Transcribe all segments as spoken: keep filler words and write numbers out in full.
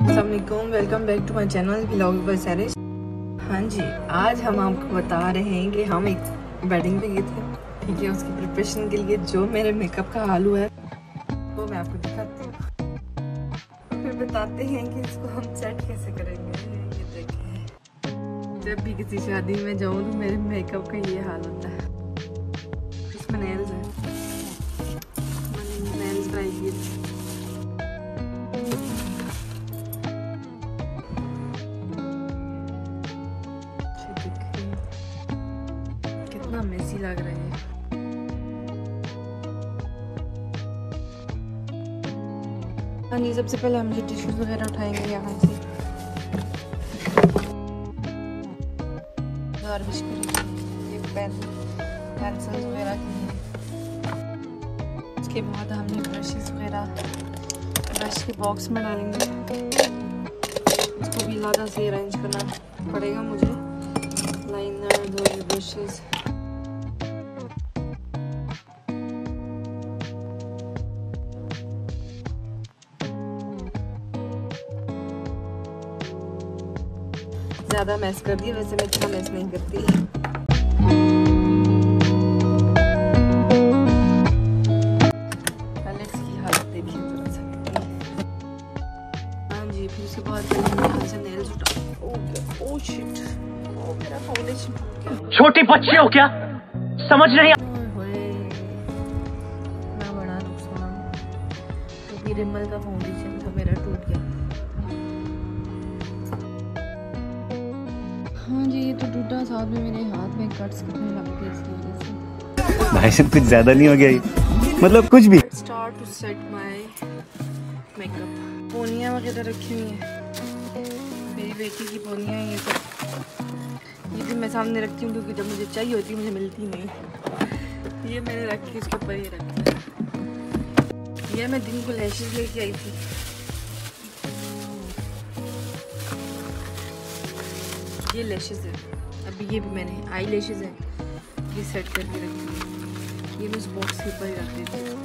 अस्सलामुअलैकुम, welcome back to my channel vlog by Sarish. हाँ जी, आज हम आपको बता रहे हैं कि हम एक वेडिंग पे गए थे, ठीक है। उसकी प्रिपरेशन के लिए जो मेरे मेकअप का हाल हुआ है वो मैं आपको दिखाती हूँ, फिर बताते हैं कि इसको हम सेट कैसे करेंगे। ये देखिए, जब भी किसी शादी में जाऊँ तो मेरे मेकअप का ये हाल होता है। इसमें नेल्स है, नेल्स ड्राई किए। कितना मेसी लग रहा है। हाँ जी, सबसे पहले हम ये टिश्यूज वगैरह उठाएंगे यहाँ से, गार्निश करेंगे ये पेन पेंसिल्स वगैरह की। उसके बाद हमने ब्रशेस वगैरह ब्रश के बॉक्स में डालेंगे। इसको भी ज़्यादा से अरेंज करना पड़ेगा मुझे। लाइनर, दो ब्रशेस, ज़्यादा मैस कर दिया। वैसे मैं इतना मैस नहीं करती। पैलेट्स की हालत देखिए जरा सा। हाँ जी, फिर उसके बाद यहाँ से नेल्स उठा। ओह ओह शिट, ओह मेरा फाउंडेशन टूट गया। छोटी बच्चे हो क्या, समझ नहीं। ना बड़ा नुकसान, क्योंकि रिमल का फाउंडेशन था, मेरा टूट गया। हाँ जी, ये तो टूटा, साथ में मेरे हाथ में कट्स कितने लग गए इसकी वजह से। भाई साहब कुछ ज्यादा नहीं हो गया ये, मतलब कुछ भी। Start to set my makeup. पोनियाँ वगैरह रखी हुई हैं, मेरी बेटी की पोनियाँ हैं ये सब। ये भी मैं सामने रखती हूँ क्योंकि जब मुझे चाहिए होती है मुझे मिलती नहीं। ये मैंने रखी, इसके ऊपर ये रखी। ये मैं दिन को लैशेस लेके आई थी। ये लैशेस है, अभी ये भी मैंने आई लैशेस है, ये सेट करके रखी। ये मैं इस बॉक्स के ऊपर ही रख देती हूँ।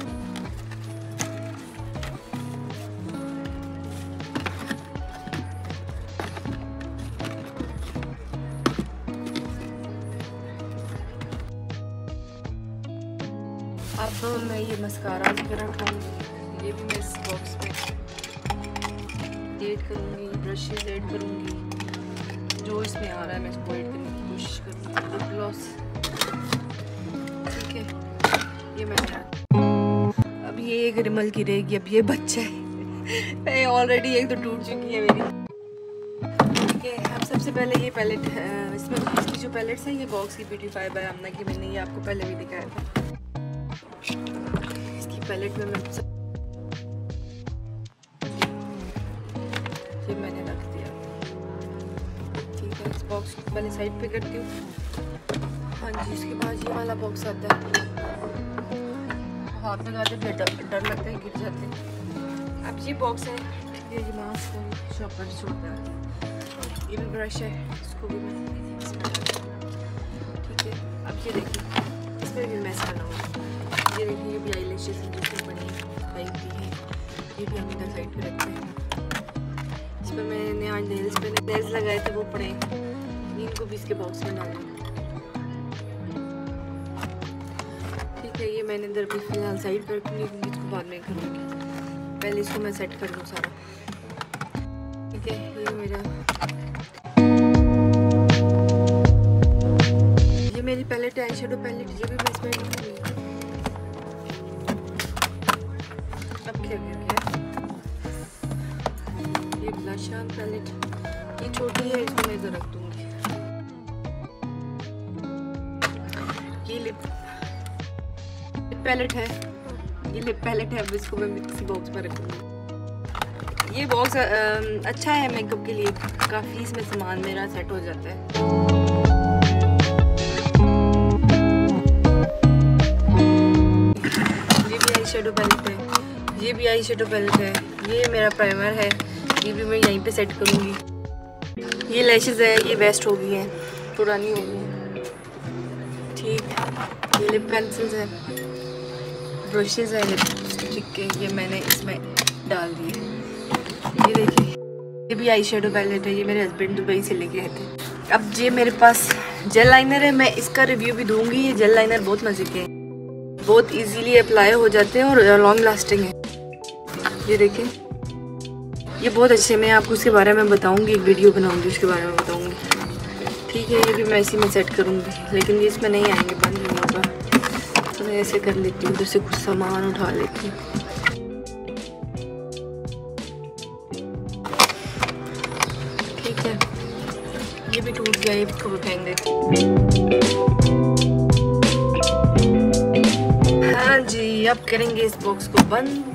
अब मैं ये मस्कारा वगैरह उठाऊंगी। ये भी मैं इस बॉक्स में ऐड करूँगी, ब्रशेस ऐड करूँगी। जो इसमें आ रहा है मैं इसको ऐड करने की कोशिश करूँगी। लिप ग्लॉस, ठीक है। ये मैंने अब ये एक रिमल की रहेगी, अब ये बच्चा है। ऑलरेडी एक तो टूट चुकी है मेरी, ठीक है। अब सबसे पहले ये पैलेट, इसमें इसकी जो पैलेट्स है ये बॉक्स की ब्यूटी फाइव बाय आमना की। मैंने ये आपको पहले भी दिखाया था। इसकी पैलेट में मैं ये मैंने रख दिया, ठीक है। इस बॉक्स को पहले साइड पे करती हूँ। हाँ जी, इसके बाद ये वाला बॉक्स आता है। हाथ लगाते भी डर डर लगता है गिर जाते हैं। अब ये बॉक्स है, ये मास्क है, शॉपर छोड़ता है। ये भी ब्रश है, इसको भी मैं इसमें ठीक है। अब ये देखिए, इसमें भी मैस करना होगा। ये देखिए, ये भी आई लैशेस जिससे बनी आई हुई है, ये भी हम इधर साइड पे रखते हैं। इस पर मैंने आज नेल्स पे नेल्स लगाए थे, वो पड़े, इनको भी इसके बॉक्स में डालना, ठीक है। ये मैंने इधर भी फिलहाल साइड पर रखूँगी क्योंकि इसको बाद में करूँगी। पहले इसको मैं सेट कर दूँ सारा, ठीक है। ये मेरा ये मेरी पैलेट है, आई शेडो पैलेट। ये भी मैं इसमें रखूँगी। अब क्या गया, ये ब्लश ऑन पैलेट, ये छोटी है, इसको मैं इधर रख दूँगी। ये लिप लिप पैलेट है, ये लिप पैलेट है। अब इसको मैं किसी बॉक्स में रखूँगी। ये बॉक्स अच्छा है मेकअप के लिए, काफ़ी इसमें सामान मेरा सेट हो जाता है। ये भी आई शेडो पैलेट है, ये भी आई शेडो पैलेट है। ये मेरा प्राइमर है, ये भी मैं यहीं पे सेट करूँगी। ये लैशेस है, ये वेस्ट हो गई हैं, पुरानी हो गई हैं, ठीक। ये लिप पेंसिल्स है, ब्रशेज़ है लिपस्टिक के, ये मैंने इसमें डाल दिए। ये देखिए, ये भी आई शेडो पैलेट है, ये मेरे हस्बैंड दुबई से लेके आए थे। अब ये मेरे पास जेल लाइनर है, मैं इसका रिव्यू भी दूंगी। ये जेल लाइनर बहुत मजे के हैं, बहुत इजीली अप्लाई हो जाते हैं और लॉन्ग लास्टिंग है। ये देखें, ये बहुत अच्छे, मैं आपको उसके बारे में बताऊंगी, एक वीडियो बनाऊंगी उसके बारे में बताऊंगी। ठीक है, ये भी मैं इसी में सेट करूंगी, लेकिन ये इसमें नहीं आएंगे, बंद नहीं होगा। तो मैं ऐसे कर लेती हूँ, उधर से कुछ सामान उठा लेती हूँ। ठीक है, ये भी टूट गया, ये भी फेंक देती हूँ। हाँ जी, अब करेंगे इस बॉक्स को बंद।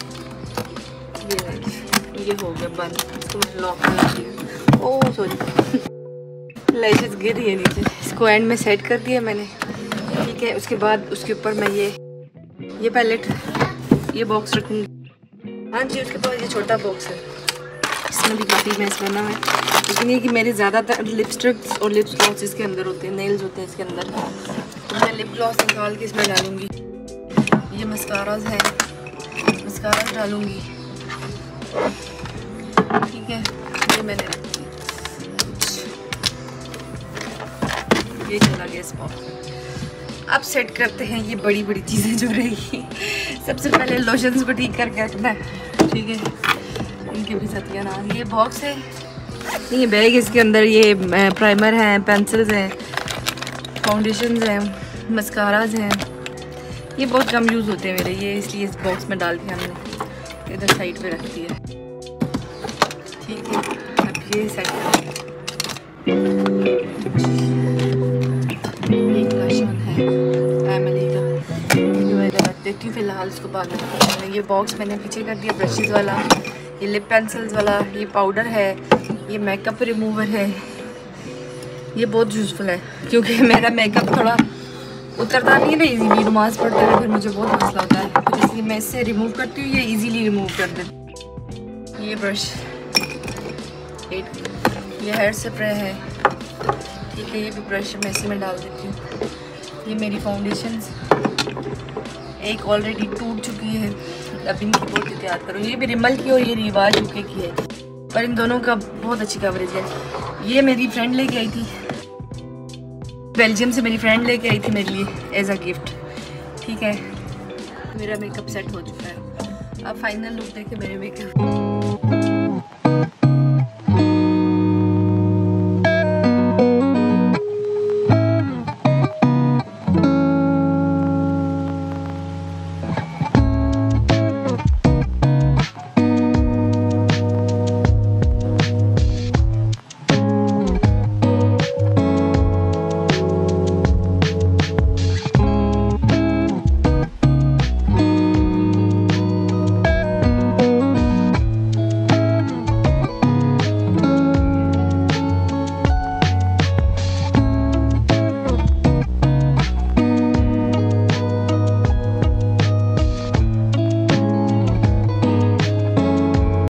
ये ये हो गया बंद, इसको मैंने लॉक कर दिया। ओह सॉरी, लैशेस गिर रही है नीचे। इसको एंड में सेट कर दिया मैंने। ठीक है, उसके बाद उसके ऊपर मैं ये ये पैलेट, ये बॉक्स रखूँगी। हाँ जी, उसके बाद ये छोटा बॉक्स है, इसमें भी काफ़ी मैच बना है, लेकिन ये कि मेरे ज़्यादातर लिपस्टिक्स और लिप्स ग्लॉस इसके अंदर होते हैं, नेल्स होते हैं इसके अंदर। तो मैं लिप ग्लॉस निकाल के इसमें डालूँगी। ये मस्काराज हैं, मस्काराज डालूँगी। ठीक है, ये मैंने रख दी, ये चला गया इस बॉक्स। अब सेट करते हैं ये बड़ी बड़ी चीज़ें जो रहेगी। सबसे पहले लोशंस को ठीक करके रखना है। ठीक है, इनके भी साथ ना, ये बॉक्स है, ये बैग, इसके अंदर ये प्राइमर हैं, पेंसिल्स हैं, फाउंडेशंस हैं, मस्काराज हैं। ये बहुत कम यूज़ होते हैं मेरे, ये इसलिए इस बॉक्स में डाल दिया हमने, इधर साइड पे रख दिया। ठीक है, अब ये सेट देखती हूँ फिलहाल इसको बाद में। ये बॉक्स मैंने पीछे कर दिया, ब्रशेज़ वाला, ये लिप पेंसिल्स वाला, ये पाउडर है, ये मेकअप रिमूवर है। ये बहुत यूज़फुल है क्योंकि मेरा मेकअप थोड़ा उतरता नहीं है ना इजीली, नमाज़ पढ़ते हुए फिर मुझे बहुत मसला होता है, तो इसलिए मैं इससे रिमूव करती हूँ, ये इजीली रिमूव कर देती। ये ब्रश, ये हेयर स्प्रे है। ठीक है, ये भी ब्रश मैं इसी में डाल देती हूँ। ये मेरी फाउंडेशंस एक ऑलरेडी टूट चुकी है, अब इनकी बहुत एहतियात करूँ। ये भी रिमल की और ये रिवाज यूके की है, पर इन दोनों का बहुत अच्छी कवरेज है। ये मेरी फ्रेंड लेके आई थी, बेल्जियम से मेरी फ्रेंड लेके आई थी मेरे लिए एज अ गिफ्ट। ठीक है, मेरा मेकअप सेट हो चुका है। अब फाइनल लुक देखे मेरे मेकअप।